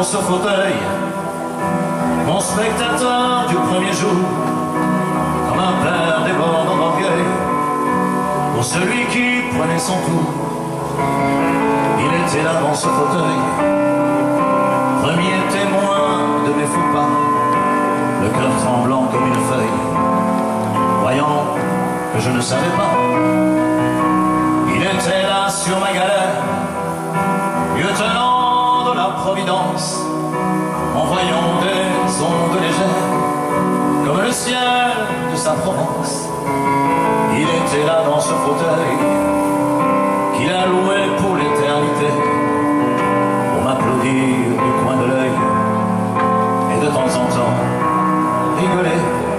ce fauteuil, mon spectateur du premier jour, comme un père débordant d'orgueil, pour celui qui prenait son tour. Il était là dans ce fauteuil, premier témoin de mes faux pas, le cœur tremblant comme une feuille, voyant que je ne savais pas. Il était là sur ma galère, lieutenant de la Providence, envoyant des ondes légères, comme le ciel de sa Provence. Il était là dans ce fauteuil, qu'il a loué pour l'éternité, pour m'applaudir du coin de l'œil, et de temps en temps rigoler.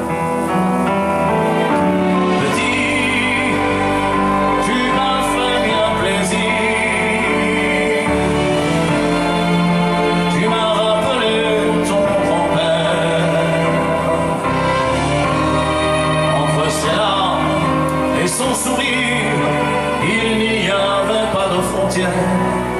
Son sourire, il n'y avait pas de frontières.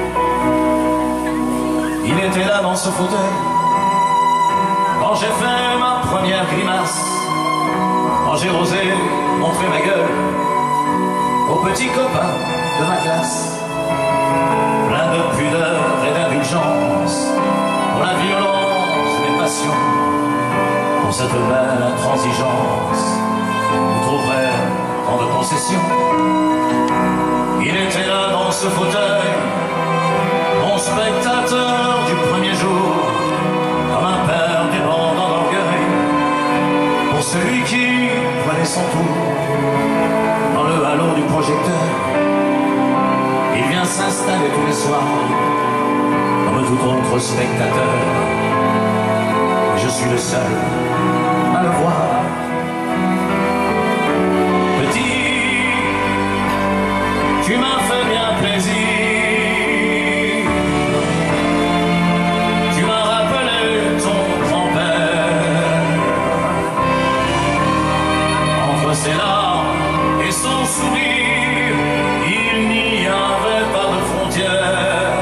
Il était là dans ce fauteuil, quand j'ai fait ma première grimace, quand j'ai osé montrer ma gueule aux petits copains de ma classe, plein de pudeur et d'indulgence, pour la violence des passions, pour cette belle intransigeance. Vous trouverez tant de concessions. Il était là dans ce fauteuil, mon spectateur du premier jour, comme un père débordant d'orgueil, pour celui qui prenait son tour. Dans le halo du projecteur, il vient s'installer tous les soirs, comme tout autre spectateur. Je suis le seul à le voir. Tu m'as fait bien plaisir, tu m'as rappelé ton grand-père. Entre ses larmes et son sourire, il n'y avait pas de frontières.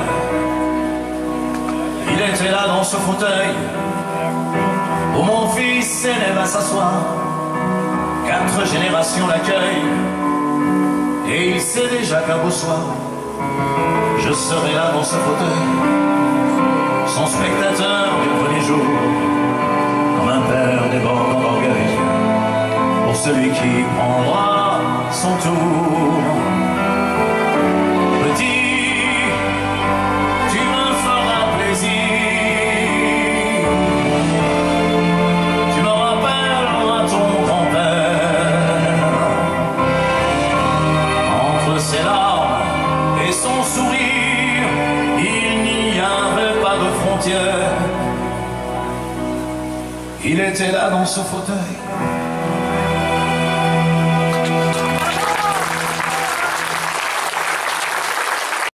Il était là dans ce fauteuil, où mon fils aîné va s'asseoir. 4 générations l'accueillent, et il sait déjà qu'un beau soir, je serai là dans ce fauteuil, son spectateur du premier jour, comme un père débordant d'orgueil, pour celui qui prendra son tour. Petit, tu me feras plaisir, tu me rappelleras ton grand-père. Ses larmes et son sourire, il n'y avait pas de frontières. Il était là dans ce fauteuil,